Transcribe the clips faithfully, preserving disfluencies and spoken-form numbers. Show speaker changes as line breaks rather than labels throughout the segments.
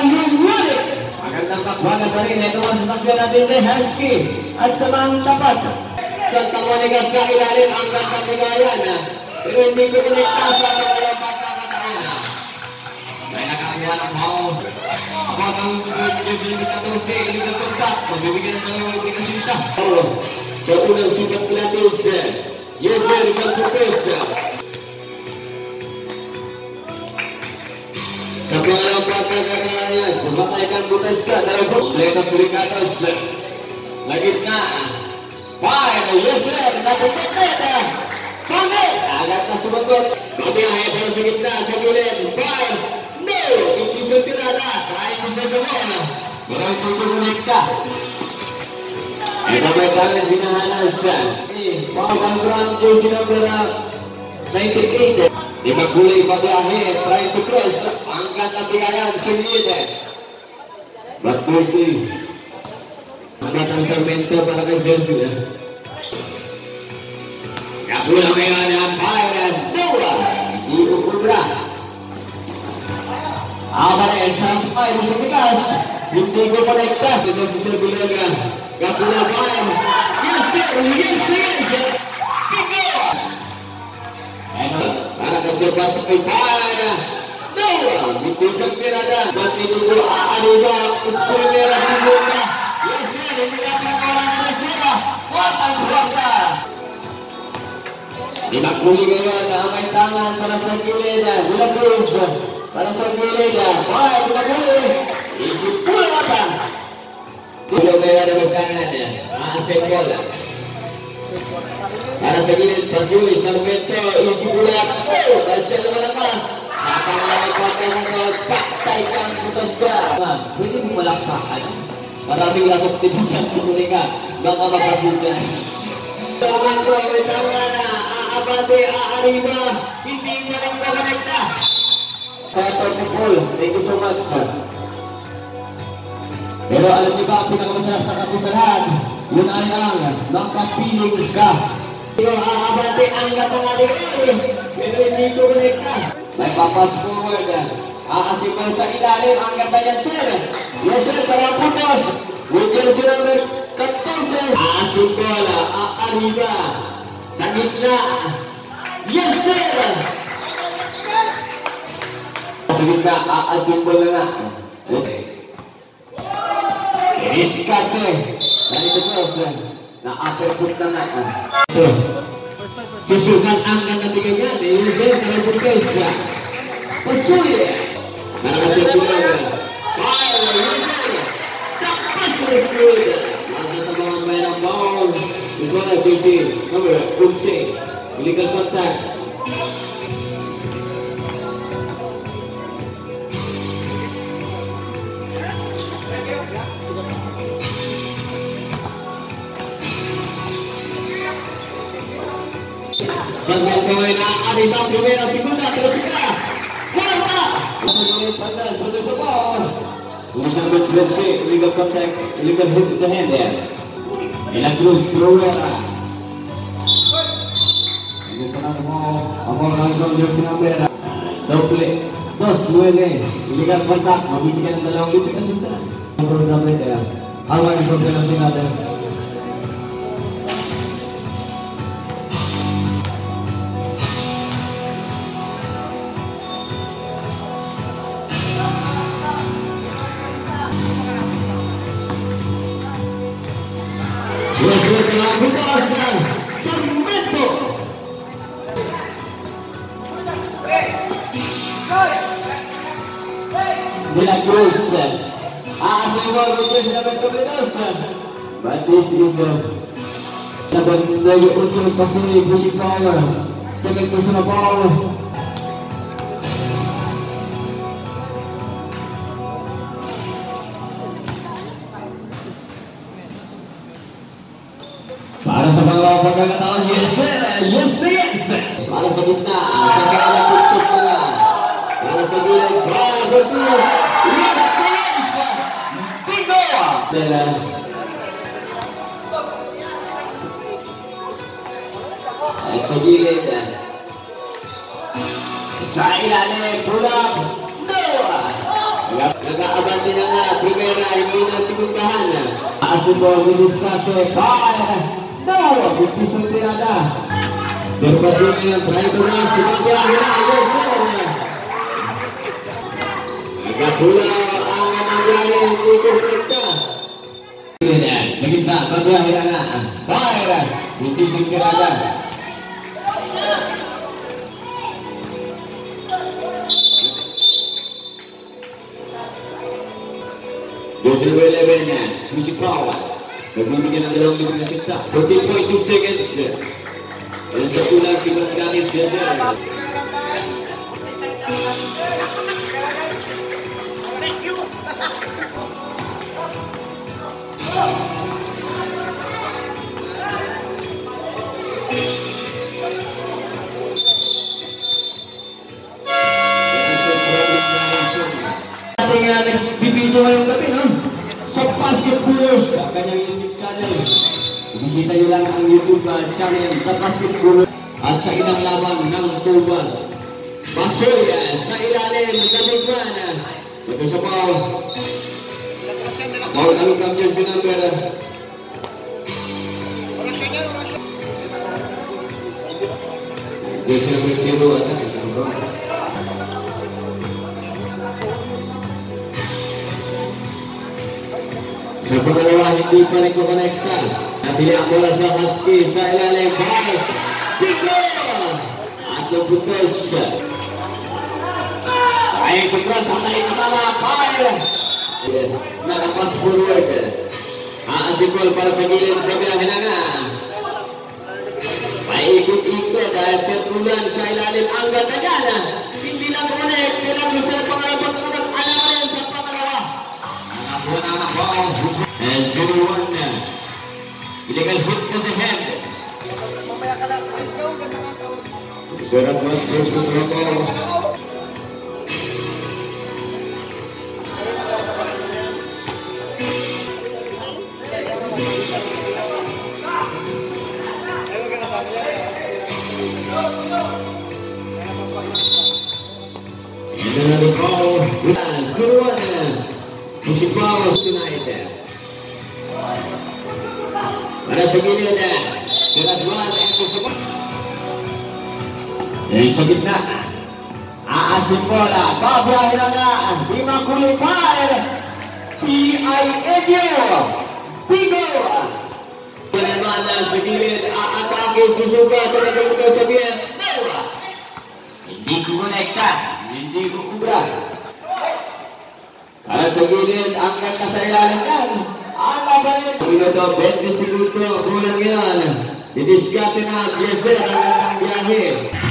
Yumulik. Magandang takbagan pa rin. Ito ang sasakyan natin kay Husky. At sa mga tapat. Santa Monica sa ilalim ang gandang bigayan. Pero hindi ko konekta sa mga pagkakataon. May nakakakuha ng bao. Abang ang Iligan katorse, Iligan kontak. Magbibigyan ng dalawang ipinasinta. Sa unang sikat pilates, Yeser Santos. Sa pangalawang pagkakataon, sumataykan butas ka. Dalawang kompleto surikatos. Sa gitna. Fire, Yeser, napupunta. Pamit! Agad na sumagot. Pabiyahaya pa sa gitna, sa gilid. Fire! No! Hindi sa tirada. Try mo sa gamon. Walang tutukunik ka. Ito ba tangan binahalas? Pagkakang jersey number ninety-eight. Di magkulay pabiyahe. Try to cross. Angkat ang bigayan sa gilid. But mercy. Angkat ang Sarmento para kay jersey. Kapula ngayon ang Fire and Nora. Iukudra. Abare sa Fire sa bigas. Hindi ko konekta. Ito si Sir Bilaga. Kapula Fire. Yes sir, yes sir. Pigo. Para ka Sir Pasok kay Fire. Nora. Hindi sa pirada. Masih dulu Ariba. Primera segunda. Yes sir, hindi ka pinagawa ng resida. Watang Huarta. Dinakuli ngayon ang may tangan para sa gilid. Bila Cruz para sa gilid. Fire, dinakuli. Isip pula mata. Bila ngayon ang may tangan. Maasay bola. Para sa gilid. Pasui, Sarmento. Isip pula. Tasya naman lepas. Nakangalay ko ang mga paktay kang putas ka. Pwede mo malaksakan. Maraming lakot din sa Monica. Baka makasundan. Sarmento ang may tangan na. Abante, Ariba, hindi mo rin makonekta. Kato Nicole, thank you so much, sir. Pero alam niyo ba, pinakamasarap na kapo sa lahat, yun ay ang makapiling ka. Pero Abante, ang natangali pero hindi ko konekta. May papas forward, aasipan sa ilalim, ang ganda niyan, sir. Yes, sir, sarang putos. With your number fourteen, aasip bola, Ariba. Sa gitna. Yes, sir! Sa gitna, aasimbol na na. Iskarte. Dahil ito po, na-uppercut na na. Susukan ang nanabigan yan. Yes, sir, karabot kayo. Pasuya. Nakakasip ko lang. Fire, yes, sir. Takpas ko na screwed. Nasa sa mga may ng bawang. Ito na, J C. Number, Unse. Illegal contact. Sambil pemain Ariba, primera, segunda, tercera. Cuarta. Pemain Pandas, sudah sebuah. Urusan berpresi, illegal contact, illegal hit in the hand there. Ilang Cruz, Provera. Ini senang mau apa langsung jersey number doble dos nueve. Illegal contact, mabibigyan ng dalawang lipi kasi ito. Ang programa ito ya. Awal yung programa natin. Sudah telah bukas dan Sarmento. Bila Cruz, asli gol Cruz dapat kompletas. Batis bisa. Dapat lagi unsur Pasuri pushing power. Second personal power. Para sa pangalawang pagkakataon, yes sir, yes yes. Para sa gitna, pagkakala tutup na. Para sa gilid, para berpuluh, yes yes. Bingo! Sa gilid, sa ilalim, pulang, Noah. Nag-aabante na nga, primera, hindi na sigundahan. Asubol, Luniscate, fire! No! Bigpisong tirada. Serbasyon niya, try to na, si Babiang Hinago, sir! Nagkatula ang nangyari, hindi ko hinagda. Sa gitna, Babiang Hinago, fire! Bigpisong tirada. Dose number eleven, Musikawa. Nagbibigyan ng dalawang libre na sikta. fourteen point two seconds. Yan sa tulang si Magdanis. Yes, sir.
Thank you.
Ating uh, nagbibideo ngayong gabi, no? Sa Basketballers, sa kanyang YouTube channel. Ibisita nyo lang ang YouTube uh, channel sa Basketballers at sa ilang laban ng Tuban. Basoy uh, sa ilalim ng Bigman. Ito sa Paul. Paul Alukam jersey number. Jersey number zero at isang bro. Sa pangalawa, hindi pa rin kukonekta. Nabili ang bola sa Husky sa ilalim. Ball! Tigo! At yung putos. Ay, tukras ang nahin na mga fire! Nakapas forward. Aasipol para sa gilid. Kabilang hinanga. Paikot-ikot dahil sa tulan sa ilalim. Ang ganda dyan. Hindi lang kumonect. Kailang mo sa pangalawa. Pagkakunag, alam mo rin sa pangalawa. Nakakuha na ang ball. And zero one. Illegal hit to the head.
Mamaya ka lang. Let's go. Ganda nga ka.
Seras mas terus berserang. And another ball. Zero one. Musikawa tonight. Pada sa gilid, Seras one and Musikawa. Dari sa gitna, aasin bola, Babiang Hinago, lima kulipay, P I Edio, Pigo. Penerimaan sa gilid, aatake, susuga, sa nagagawin sa gilid, Dewa. Hindi ko konekta, hindi ko kubra. Para sa gilid, angkat ka sa ilalim yan. Ala ba rin? Minuto, twenty segundo, bulan ngayon. Didiskate na, Bieser, ang gandang biyahe.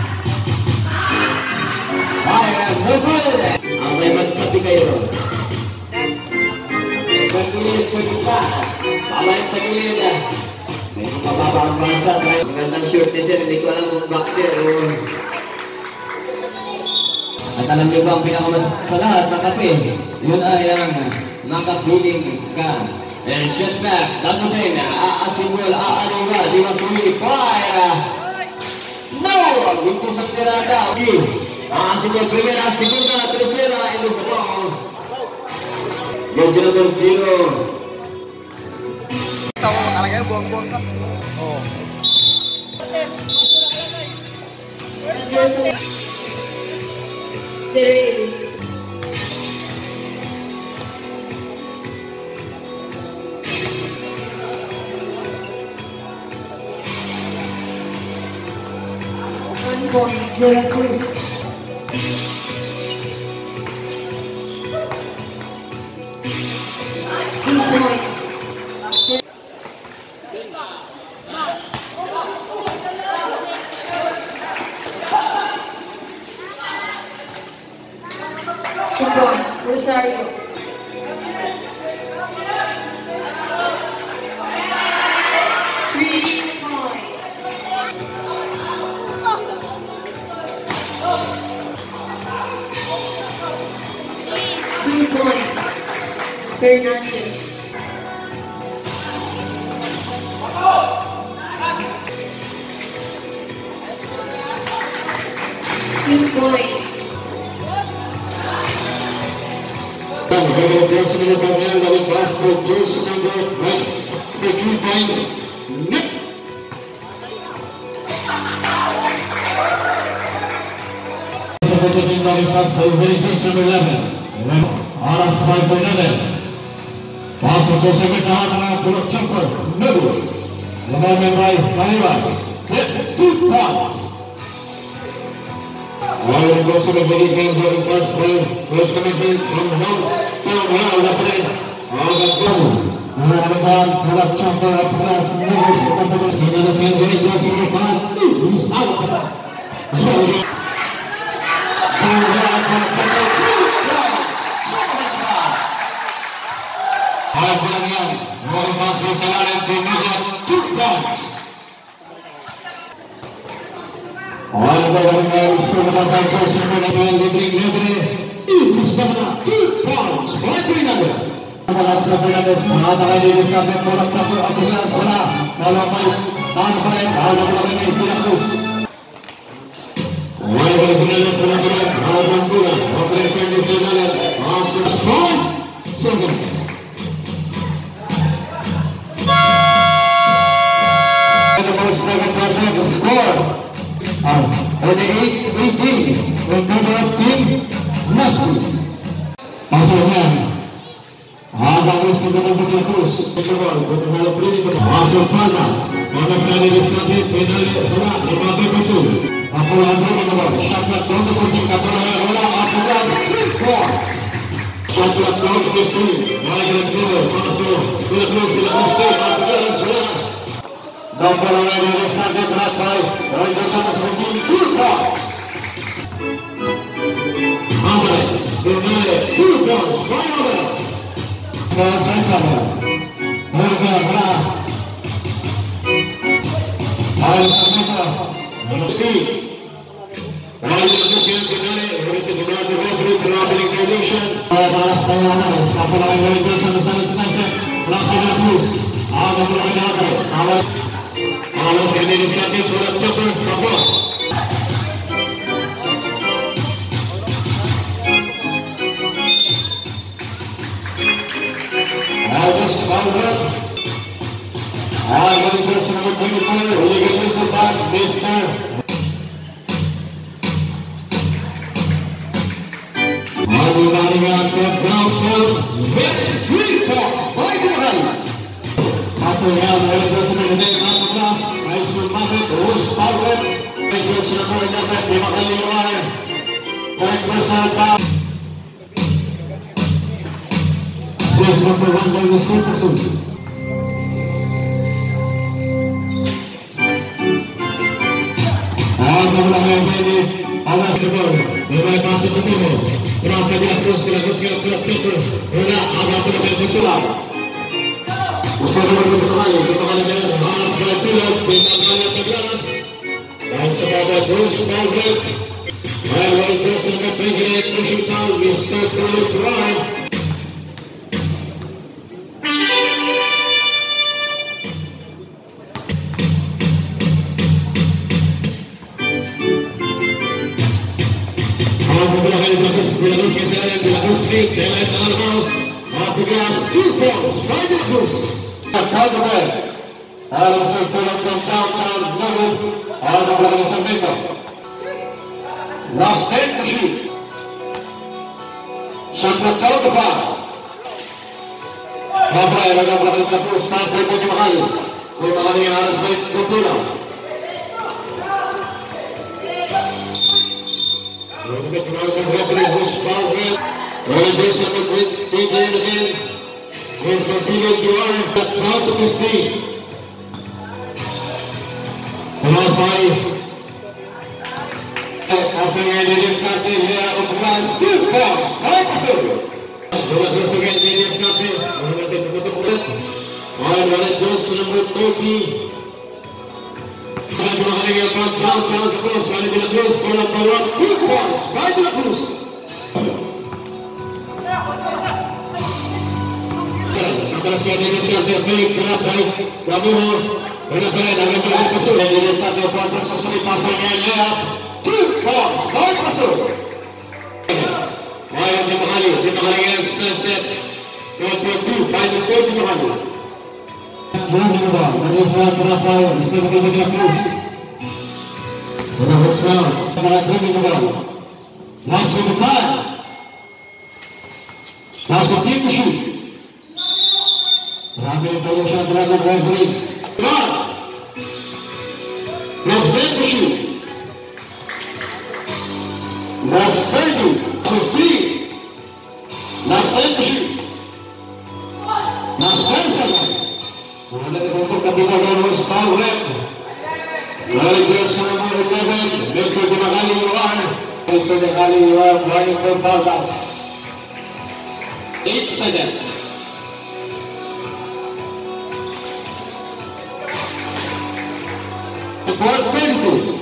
Fire, no good! Ang may magkapi kayo. Sa gilid, sa gitna. Babalik sa gilid. May mababa ang bansa. Magandang short ni sir, hindi ko alam kung boxer o... At alam niyo ba ang pinakamas sa lahat na kape? Yun ay ang makapiling ka. And shot back, dagutin, aasibol, aaruga, di magpuli, fire! No! Ginto sa tirada. Aasibol, primera, segunda, tercera, and the ball. Jersey number zero.
Ikaw mo makalagay, buwang-buwang ka. Oo.
Terrell. One point, Veracruz. Two points. Two points, Rosario. Three points. Two points, Fernandez. Two points.
Dan bagi terus menyebabkan dari basket terus number back the two points Nick. Seperti dari fast very first number eleven. Aras by Fernandez. Pass untuk sebagai tahanan buluk jumper Nebul. Lebaran by Kalibas. That's two points. Lalu berasa menjadi game dari first play. First coming from home. Tahu mana dapat agak jauh. Mengadakan buluk jumper atas Nebul. Kita terus mengadakan very close to the ball. He's out. Hai penantian, melepas kesalahan pemuda two points. Ada dengan sebagai kursi mengenai leading level ini sebenarnya two points. Baik Fernandez. Dalam Fernandez, ada di dekat bola campur atas bola. Bola baik, dan pada bola bola ini tidak terus. Walaupun Fernandez berada dalam bola, Robert Fernandez dalam masuk strong seconds. Second quarter, the score um, forty-eight eighteen in favor of team Nasty. Pasalnya ada musuh dengan betul terus. Betul, betul kalau beri masuk panas. Panas dari diskati penalti bola lima belas musuh. Apa yang berbeda? Shotgun untuk kucing kapal bola apa kelas? Four. Shotgun untuk kucing. Baik dan masuk. Bola terus tidak mesti apa kelas bola. Number one in the second track by Rangers seventeen, two points. Alvarez, Bernal, two points by Alvarez. Bernal, Bernal, Alvarez, Bernal, Steve. Alvarez, Bernal, Bernal, Bernal, Bernal, condition. Alvarez, Alvarez, apa yang Rangers on the seventh section? Lakukan terus. Alvarez, Alvarez, Alvarez. Alas ini inisiatif bola jumper Kapos. Agus Alvarez. Alvarez terus nomor twenty-four. Liga Yusuf Mister Abu Maringan ke downfield. West three points. Baik kembali. Masuknya dari terus mengenai kelas. Aisyul Mahmud, terus Parwet. Terus nomor dapat lima kali luar. Baik bersama. Terus nomor one by Mister Pasul. Ada yang ini. Awas kedua. Lima kasih kedua. Berapa dia terus tidak terus tidak terus terus. Sudah agak terus bersulam. Usaha nomor kembali, kembali dengan Mas Gabriel di Magala Tegas dan sebagai Bruce Malvin Highway terus dengan Trigger pushing down Mister Philip Ryan. Kalau beberapa kali terus terus kesalahan terus speed saya tangan mau Tegas two points by the Bruce. Calvert, harus bertolak from downtown Namun, ada berada disampaikan. Last ten to shoot. Shotgun tahun depan. Mabray, ada berada di terus, pass berikut lima kali. Lima kali yang harus baik berpulang. Untuk kenalkan Robert Bruce Palmer, oleh Bruce yang bertiga again. Mister Philip Duan, proud to be Steve. Kenal baik. Pasangan ini sekali dia untuk Steve Fox. Baik masuk. Bola terus again dia sekali. Mengenai tutup-tutup. Main balik terus nomor Topi. Saya dua kali yang panjang jauh terus. Kali bila terus bola bola two points. Baik terus. Terus dia diniskan dia baik, berat baik. Kami mau benar-benar dengan berat masuk. Dia diniskan dia buat sesuai pasangnya lihat. Two points, baik masuk. Fire Di Mahali. Di Mahali against set. one point two. Final score Di Mahali. Juan di bawah. Dari saya berapa? Istilah kita kena plus. Berapa sekarang? Kita beri di bawah. Last with the five. Last with team to shoot. Ramai yang shot dilakukan referee. One. Last ten to shoot. Last thirty. fifteen. Last ten to shoot. Last ten seconds. Menghadapi untuk ketiga garis foul red. Dari biasa nomor eleven, Mister Di Mahali you are. Mister Di Mahali you are running for foul down. Eight seconds. Four twenty-two.